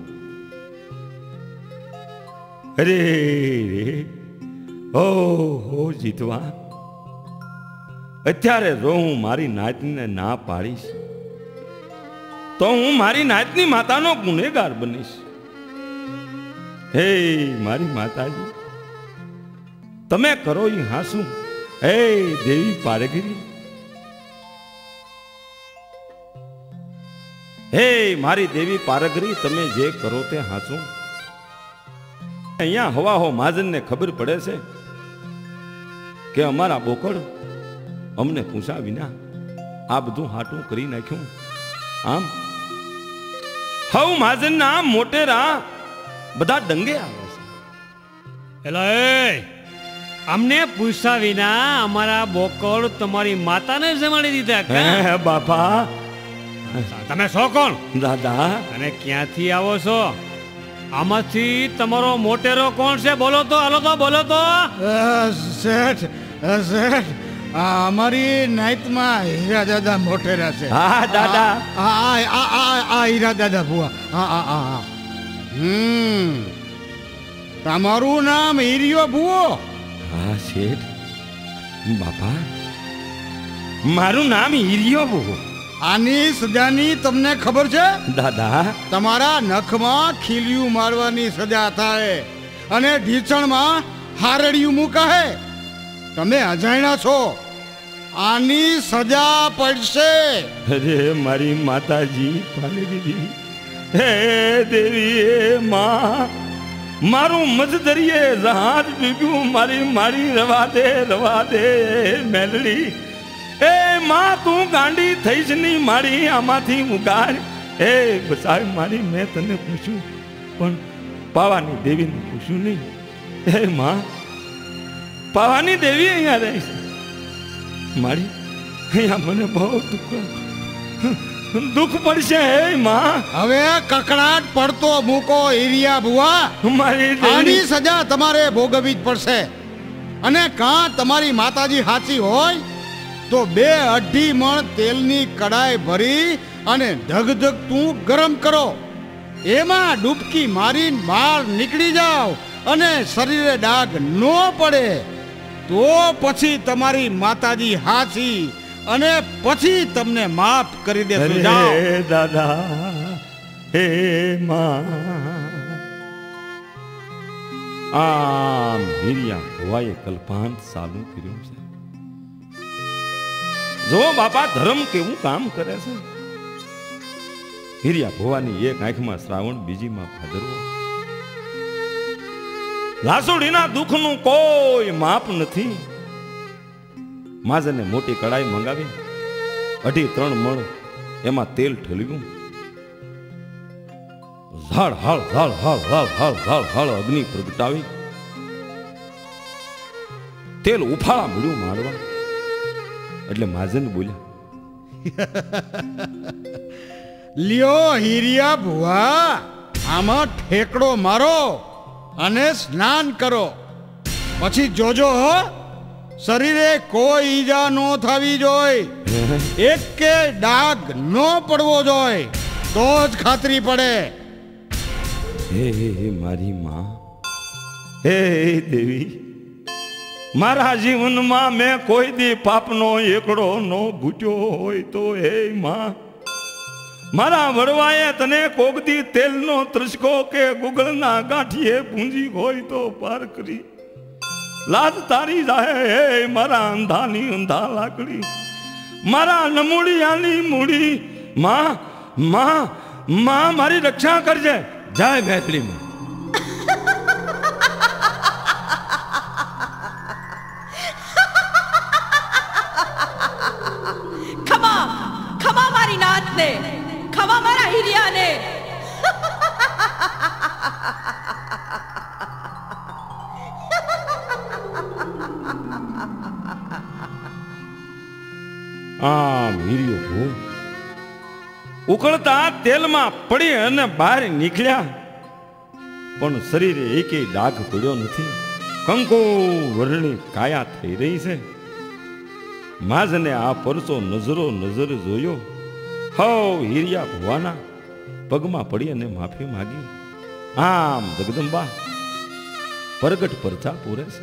અરે રે ઓહો જીતવા, અત્યારે જો હું મારી નાતને ના પાડીશ તો હું મારી નાતની માતાનો ગુનેગાર બનીશ. હે મારી માતાજી, તમે કરો એ હાસું. હે દેવી પારગરી, હે મારી દેવી પારગરી, તમે જે કરો તે હાસું. અહીંયા હવા હો મહાજનને ખબર પડે છે કે અમારા બોકડ અમને પૂછા વિના આ બધું હાટું કરી નાખ્યું. આમ હવ મહાજનના મોટેરા બધા ડંગે આવે છે. એલા એ અમને પૂછ્યા વિના અમારા બોકડ તમારી માતાને જમાડી દીધા. હે બાપા, તમે છો કોણ? દાદા અને ક્યાંથી આવો છો? આમાંથી તમારો મોટેરો કોણ છે? બોલો તો, હાલો તો, બોલો તો. શેઠ શેઠ, અમારી નાઈતમાં હીરા દાદા મોટેરા છે. હા દાદા, આ હીરા દાદા ભુવા. હા. તમારું નામ હીરિયો ભુવો? હા શેઠ. બાપા મારું નામ હીરિયો ભુવો. આની સજાની તમને ખબર છે? દાદા તમારા નખમાં ખીલિયું મારવાની સજા થાય અને ઢીચણમાં હારડિયું મુકાય. તમે અજાણ્યા છો, આની સજા પડશે. અરે મારી માતાજી પાલગીરી, હે દેવી, હે માં, મારું મજદરીએ જહાજ ડૂબ્યું. મારી રવા દે મેલડી. એ માં તું ગાંડી થઈશ નહીં મારી, આમાંથી ઉગાડ. એ બસાય મારી, મેં તને પૂછ્યું પણ પાવાની દેવીને પૂછ્યું નહીં. હે માં, પાવાની દેવી અહીંયા રહે છે મારી. અહીંયા મને બહુ દુઃખ પડશે. હે માં, હવે કકડાટ પડતો મૂકો હીરિયા ભુવા. મારી આની સજા તમારે ભોગવવી જ પડશે. અને કાં તમારી માતાજી સાચી હોય તો 2-2.5 મણ તેલની કડાઈ ભરી અને ધગધગતું ગરમ કરો. એમાં ડૂબકી મારીને બહાર નીકળી જાઓ અને શરીરે ડાઘ ન પડે તો પછી તમારી માતાજી હાચી અને પછી તમને માફ કરી દેશું. જાઓ. હે દાદા, હે માં. આમ હીરિયા ભુવાએ કલ્પાંત ચાલુ કર્યું છે. જો બાપા ધર્મ કેવું કામ કરે છે. હીરિયા ભુવાની એક આંખમાં શ્રાવણ, બીજીમાં ભાદરવો. લાસુડીના દુઃખનું કોઈ માપ નથી. માજને મોટી કડાઈ મંગાવી 2.5-3 મણ એમાં તેલ ઠલવ્યું. ઝાડ હળ હળ હળ હળ હળ હળ હળ અગ્નિ પ્રગટાવી તેલ ઉફાળા મળ્યું મારવા. એટલે માજન બોલ્યા, લ્યો હીરિયા ભુવા, આમાં ઠેકડો મારો અને સ્નાન કરો. પછી જોજો હો, શરીરે કોઈ ઈજા ન થવી જોઈએ, એક કે ડાઘ ન પડવો જોઈએ, તો જ ખાતરી પડે. હે મારી માં, હે દેવી, મારા જીવનમાં મેં કોઈ દી પાપનો એકડો નો ભૂટ્યો હોય તો હે માં, મારા વડવાએ તને કોગદી તેલનો ત્રસકો કે ગુગળના ગાંઠીએ પૂંજી હોય તો પાર કરી લાજ તારી જાય. હે મારા અંધાની અંધા લાકડી, મારા નમૂડિયાની મૂડી માં માં માં મારી રક્ષા કરજે. જય મેલડી માં. ખમા ખમા મારી નાથને, ખમા મારા હિરિયાને. આમ હીરિયો ભો ઉકળતા તેલમાં પડી અને બહાર નીકળ્યા, પણ શરીરે એકેય ડાઘ પડ્યો નથી. કંકો વર્ણી કાયા થઈ રહી છે. માજને આ પરસો નજરો નજર જોયો. હવ હીરિયા ભુવાના પગમાં પડી અને માફી માગી. આમ જગદંબા પ્રગટ પરચા પૂરે છે.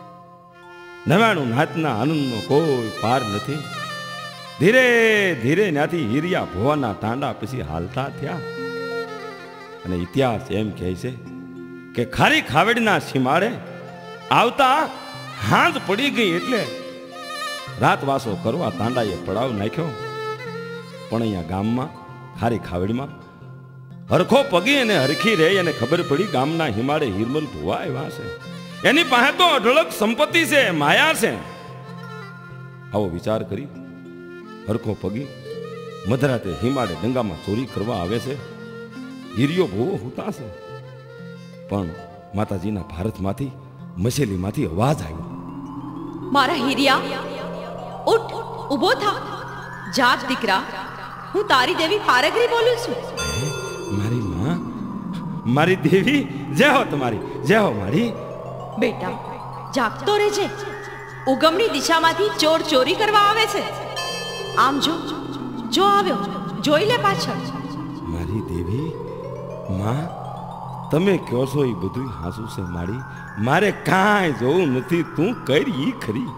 99 નાથના આનંદનો કોઈ પાર નથી. ધીરે ધીરે ત્યાંથી હીરિયા ભુવાના ટાંડા પછી હાલતા થયા. અને ઇતિહાસ એમ કહે છે કે ખારી ખાવડીના સીમાડે આવતા હાંજ પડી ગઈ એટલે રાતવાસો કરવા તાંડાએ પડાવ નાખ્યો. પણ અહીંયા ગામમાં ખારી ખાવડીમાં હરખો પગી અને હરખી રહે અને ખબર પડી ગામના હિમાડે હિરમલ ભુવા આવ્યા છે. એની પાસે તો અઢળક સંપત્તિ છે, માયા છે. આવો વિચાર કરી હરખો પગી મધરાતે હિમાડે ડંગામાં ચોરી કરવા આવે છે. હીરિયો ભુવો હુતા છે, પણ માતાજીના ભારતમાંથી મસેલીમાંથી અવાજ આવ્યો. મારા હિરિયા ઉઠ, ઊભો થા. જાગ દીકરા, હું તારી દેવી પારગરી બોલું છું. મારી માં, મારી દેવી, જય હો તમારી, જય હો મારી. બેટા જાગતો રહેજે. ઉગમણી દિશામાંથી ચોર ચોરી કરવા આવે છે. આમ જો જો આવ્યો, જોઈ લે પાછળ. મારી દેવી માં, તમે કહો છો એ બધું હાસું છે મારી. મારે કાંઈ જોવું નથી, તું કરી ખરી.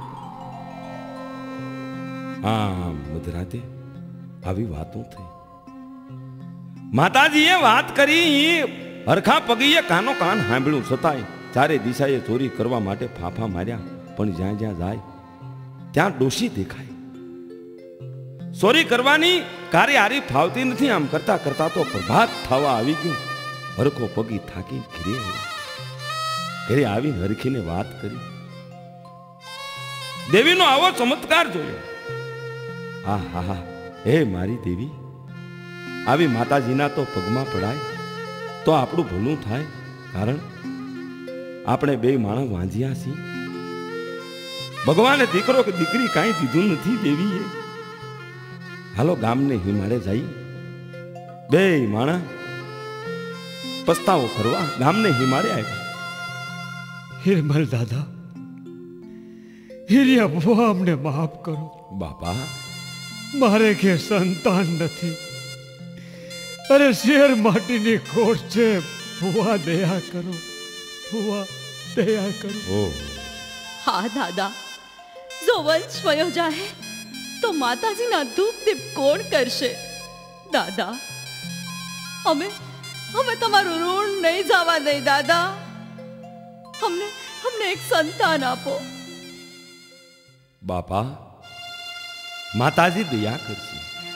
આમ મધરાતે આવી વાતો થઈ. માતાજીએ વાત કરી, હરખા પગીએ કાનો કાન સાંભળ્યું, છતાંય ચારે દિશાએ ચોરી કરવા માટે ફાફા માર્યા. પણ જ્યાં જ્યાં જાય ત્યાં ડોશી દેખાય. ચોરી કરવાની કાર્યહારી ફાવતી નથી. આમ કરતા કરતા તો પ્રભાત થવા આવી ગયું. હરખો પગી થાકી ઘરે આવીને હરખીને વાત કરી. દેવીનો આવો ચમત્કાર જોયો. હા હા હા, હે મારી દેવી, આવી માતાજીના તો પગમાં પડાય તો આપણું ભલું થાય. કારણ આપણે બે માણસ વાંજ્યા છીએ. ભગવાને દીકરો કે દીકરી કાંઈ દીધું નથી દેવીએ. હાલો ગામને હિમાડે જઈ બે માણસ પસ્તાવો કરવા ગામને હિમાડે આવ્યા. હિરમલ દાદા, હિરિયા ભુવા, અમને માફ કરો. બાપા, મારે કે સંતાન નથી. અરે શેર માટીની ખોટ છે. ભુવા દયા કરો, ભુવા દયા કરો. ઓ હા દાદા, જો વંશ વયો જાય તો માતાજીના ધૂપ દીપ કોણ કરશે? દાદા, અમે તમારું ઋણ નહીં જવા દઈ. દાદા, અમને એક સંતાન આપો. બાપા, માતાજી દયા કરશે.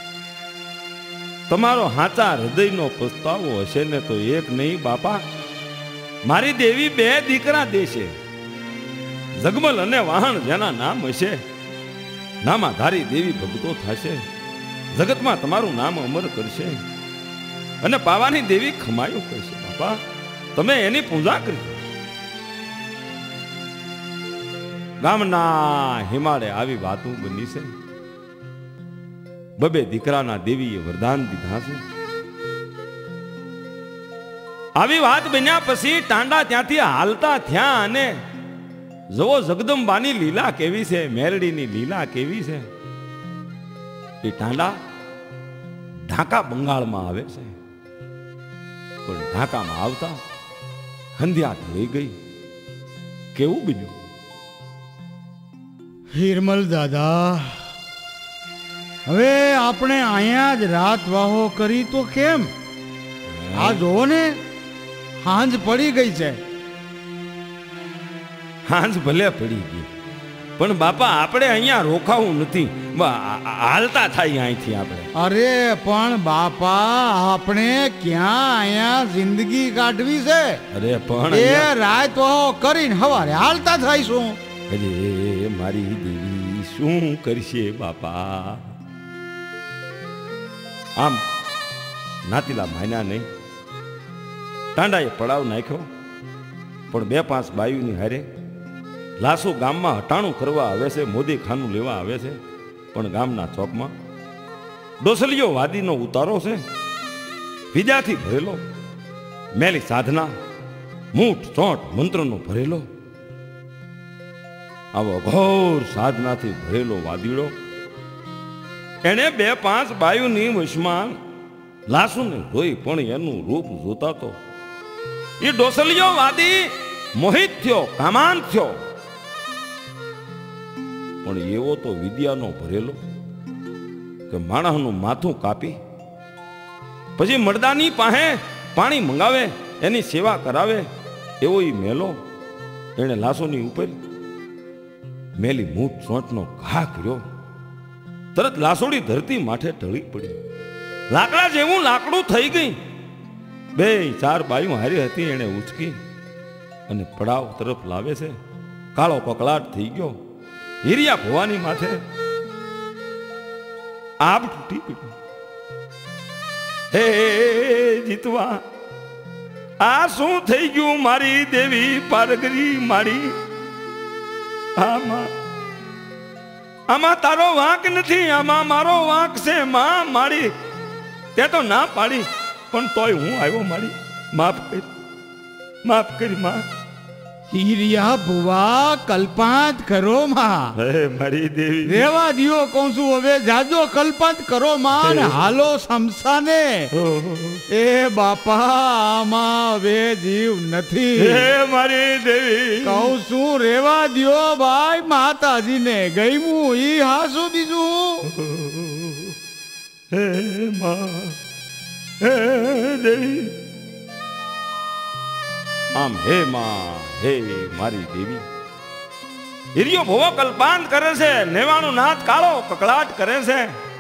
તમારો હાચા હૃદયનો પસ્તાવો હશે ને તો એક નહીં બાપા, મારી દેવી બે દીકરા દેશે. જગમલ અને વાહણ જેના નામ હશે, નામાધારી દેવી ભક્તો થશે. જગતમાં તમારું નામ અમર કરશે અને પાવાની દેવી ખમાયો કરશે. બાપા, તમે એની પૂજા કરજો. ગામના હિમાડે આવી વાતો બની છે. બબે દીકરાના દેવીએ વરદાન દીધા છે. આવી વાત બન્યા પછી ટાંડા ત્યાંથી હાલતા થયા અને જુઓ જગદંબાની લીલા કેવી છે, મેરડીની લીલા કેવી છે. એ ટાંડા ઢાકા બંગાળમાં આવે છે, પણ ઢાકામાં આવતા હંધ્યા ઢળી ગઈ. કેવું બન્યું? હિરમલ દાદા, હવે આપણે અહીંયા જ રાત વાહો કરી તો કેમ? આ જોવો ને, હાંજ પડી ગઈ છે. હાંજ ભલે પડી ગઈ, પણ બાપા આપણે અહીંયા રોકાવું નથી, હાલતા થાય અહીંથી આપણે. અરે પણ બાપા આપણે ક્યાં અહીંયા જિંદગી કાઢવી છે? અરે પણ એ રાત કરીને હવારે હાલતા થાયશું. અરે મારી દેવી શું કરશે બાપા? આમ નાતીલા માન્યા નહીં. ટાંડાએ પડાવ નાખ્યો, પણ 2-5 બાયુની હારે લાસો ગામમાં હટાણું કરવા આવે છે, મોદી ખાનું લેવા આવે છે. પણ ગામના ચોકમાં ડોસલીઓ વાદીનો ઉતારો છે, વિદ્યાથી ભરેલો, મેલી સાધના મૂઠ ચોંટ મંત્રનો ભરેલો, આવો ઘોર સાધનાથી ભરેલો વાદીડો એને 2-5 બાયુની વશમાં લાસુને જોઈ પણ એનું રૂપ જોતા તો એ ડોસલીઓ વાદી મોહિત થયો, કામાન થયો. પણ એવો તો વિદ્યાનો ભરેલો કે માણસનું માથું કાપી પછી મરદાની પાસે પાણી મંગાવે, એની સેવા કરાવે એવો ઈ મેલો એને લાસોની ઉપર મેલી મૂઠ સોંટનો ઘા કર્યો. તરત લાસોડી ધરતી માથે ઢળી પડી, લાકડા જેવું લાકડું થઈ ગઈ. 2-4 બાયું હારી હતી એને ઉચકી અને પડાવ તરફ લાવે છે. કાળો કકળાટ થઈ ગયો. હિરિયા ભવાની માથે આબ તૂટી પડ્યું. હે જીતવા, આ શું થઈ ગયું મારી દેવી પારગરી માડી? આમાં તારો વાંક નથી, આમાં મારો વાંક છે માં માડી. તે તો ના પાડી, પણ તોય હું આવ્યો માડી. માફ કરી માં. હીરિયા ભુવા કલ્પાંત કરો માં. હે મારી દેવી, રેવા દિયો કહું છું, હવે જાજો કલ્પાંત કરો માં, હાલો સમસાને. એ બાપા આમાં હવે જીવ નથી. હે મારી દેવી કહું છું રેવા દિયો ભાઈ, માતાજીને ગઈમું ઈ હાસું બીજું. હે માં, હે દેવી. આમ હે માં, હે મારી દેવી. હિરિયો ભોવો કલ્પાંત કરે છે, નેવાનું નાથ કાળો કકળાટ કરે છે.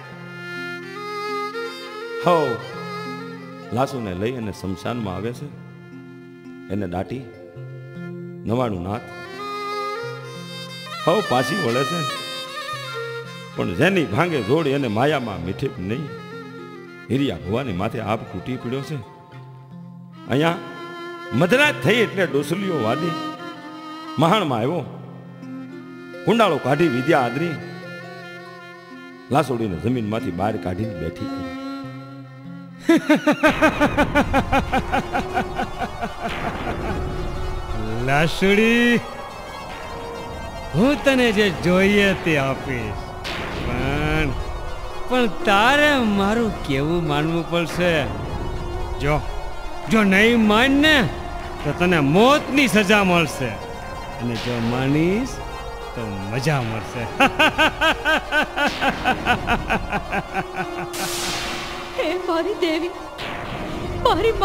હો લાસુને લઈ અને શમશાનમાં આવે છે. એને દાટી નવાનું નાથ હો પાછી વળે છે. પણ જેની ભાંગે જોડ એને માયામાં મીઠે નહીં. હિરિયા ભવાની માથે આપ તૂટી પડ્યો છે. અહીંયા મધરાત થઈ એટલે ડોસલીઓ વાદી મહાણમાં આવ્યો. કુંડાળો કાઢી વિદ્યા આદરી લાસોડીને જમીનમાંથી બહાર કાઢીને બેઠી કરી. લાસુડી, હું તને જે જોઈએ તે આપીશ, પણ તારે મારું કેવું માનવું પડશે. જો નહીં માન ને તો તને મોતની સજા મળશે, અને જો માનીશ તો મજા મળશે. હે મારી દેવી, મારી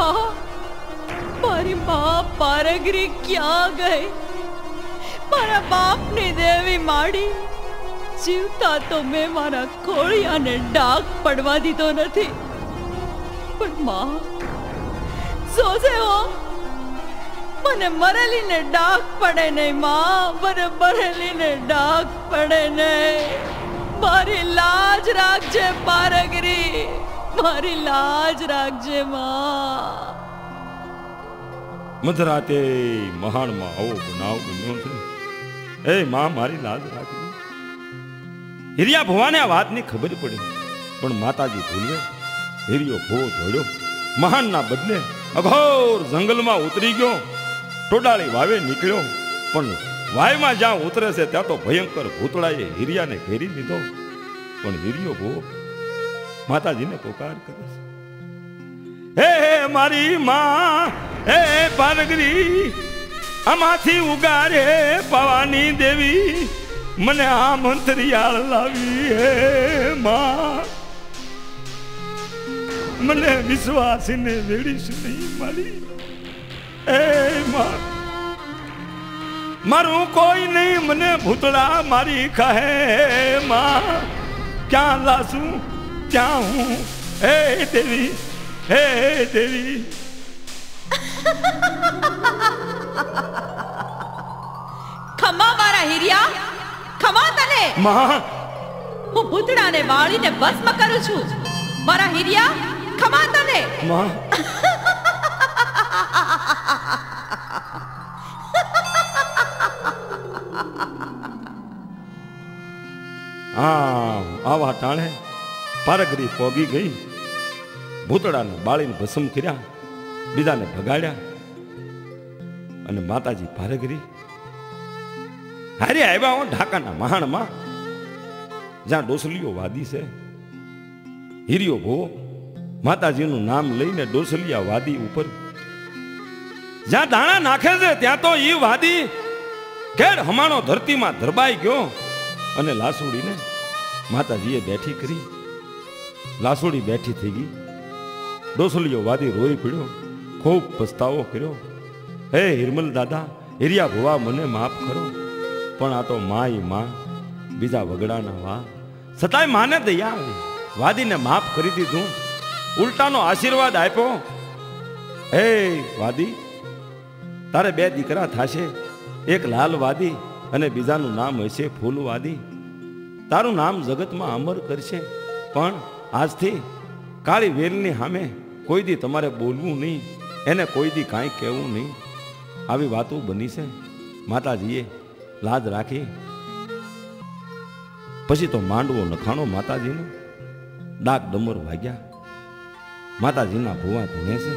માં પારગરી ક્યાં ગઈ? મારા બાપની દેવી માડી જીવતા તો મેં મારા ખોળિયાને ડાઘ પડવા દીધો નથી, પણ માં જોજે હો, મને મરેલીને ડાઘ પડે નહીં માં, મને મરેલીને ડાઘ પડે નહીં. મારી લાજ રાખજે પારગરી, મારી લાજ રાખજે માં. મધરાતે મહાણમાં આવો બનાવ બન્યો છે. એ માં મારી લાજ રાખી. હિરિયા ભવાને આ વાતની ખબર પડી, પણ માતાજી ભૂલે. હિરિયો ભોવો ધોડ્યો, મહાણના બદલે અઘોર જંગલમાં ઉતરી ગયો. ટોડાળી વાવે નીકળ્યો, પણ વાયમાં જ્યાં ઉતરે છે ત્યાં તો ભયંકર ભૂતળાએ હિરિયાને ઘેરી લીધો. પણ હિરિયો ભોવો માતાજીને પોકાર કરે છે. હે મારી માં, હે પારગરી, આમાંથી ઉગારે ભવાની દેવી, મને આ મંત્રિયાળ લાવી. હે માં, મને વિશ્વાસીને વેડીશ નહીં મારી. એ માં, મારું કોઈ નહીં મને ભૂતળા મારી કહે માં ક્યાં લાસું ક્યાં હું હે દેવી હે દેવી ખમા મારા હીરિયા ખમા તને માં હું ભૂતડાને વાળીને ભસ્મ કરું છું મારા હીરિયા ખમા તને માં આવા ટાણે પારગરી પોગી ગઈ ભૂતડાને બાળીને ભસ્મ કર્યા બીજાને ભગાડ્યા અને માતાજી પારગરી હારે આવ્યા હો ઢાકાના મહાણમાં જ્યાં ડોસલીઓ વાદી છે હીરિયો ભો માતાજીનું નામ લઈને ડોસલિયા વાદી ઉપર જ્યાં દાણા નાખે છે ત્યાં તો ઈ વાદી કેડ હમાણો ધરતીમાં ધરબાઈ ગયો અને લાસુડીને માતાજીએ બેઠી કરી લાસુડી બેઠી થઈ ગઈ ડોસલિયો વાદી રોઈ પડ્યો ખૂબ પસ્તાવો કર્યો હે હિરમલ દાદા હિરિયા ભુવા મને માફ કરો પણ આ તો માય માં બીજા વગડાના વા છતાંય માને દયા આવી વાદીને માફ કરી દીધું ઉલટાનો આશીર્વાદ આપ્યો હે વાદી તારે બે દીકરા થશે એક લાલ વાદી અને બીજાનું નામ હશે ફૂલવાદી તારું નામ જગતમાં અમર કરશે પણ આજથી કાળી વેલની સામે કોઈ દી તમારે બોલવું નહીં એને કોઈ દી કાંઈ કહેવું નહીં આવી વાતો બની છે માતાજીએ લાજ રાખી પછી તો માંડવો નખાણો માતાજીનો ડાક ડમર વાગ્યા માતાજીના ભુવા ધૂણે છે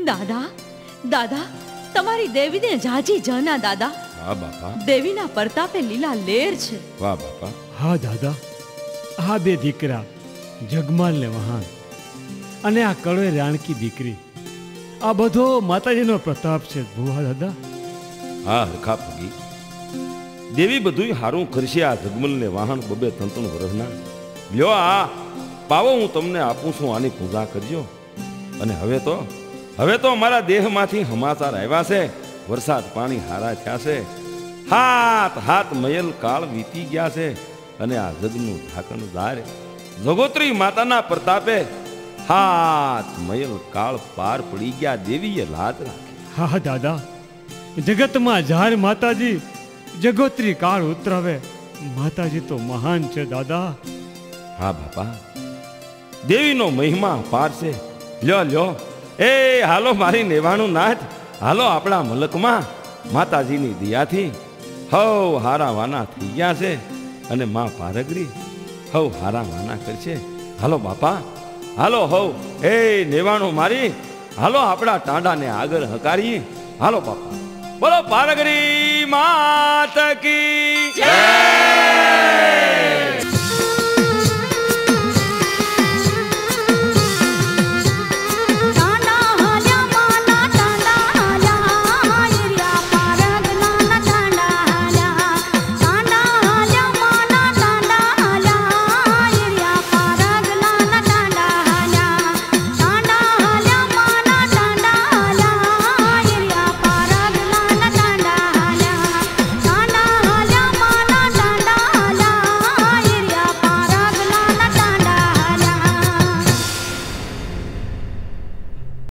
દાદા દાદા તમારી દેવીને જાજી જના દાદા. વાહ બાપા, દેવીના પ્રતાપે લીલા લેર છે. વાહ બાપા. હા દાદા, આ બે દીકરા જગમાલ ને વહાણ અને આ કળવે રાણકી દીકરી, આ બધો માતાજીનો પ્રતાપ છે ભુવા દાદા. હા હરખા પગી, દેવી બધું હારું કરશે. આ જગમલ ને વાહન બબે તંતણ વરસના લ્યો, આ પાવો હું તમને આપું છું, આની પૂજા કરજો. અને હવે તો અમારા દેહમાંથી સમાચાર આવ્યા છે, વરસાદ પાણી હારા થયા છે, હાથ મયલ કાળ વીતી ગયા છે, અને આ જગનું ઢાંકણ ધારે જગોત્રી માતાના પ્રતાપે હાથ મયલ કાળ પાર પડી ગયા. દેવીએ લાજ રાખી. હા દાદા, જગતમાં જાર માતાજી જગોત્રી કાળ ઉતરાવે. માતાજી તો મહાન છે દાદા. હા બાપા, દેવીનો મહિમા પાર છે. લ્યો એ હાલો મારી નેવાણું નાથ, હાલો આપણા મલકમાં માતાજીની દયાથી હવ હારા વાના થઈ ગયા છે, અને માં પારગરી હવ હારા વાના કરશે. હાલો બાપા, હાલો હવ એ નેવાણું મારી, હાલો આપણા ટાંડાને આગળ હકારી. હાલો બાપા, બોલો પારગરી માત કી જય.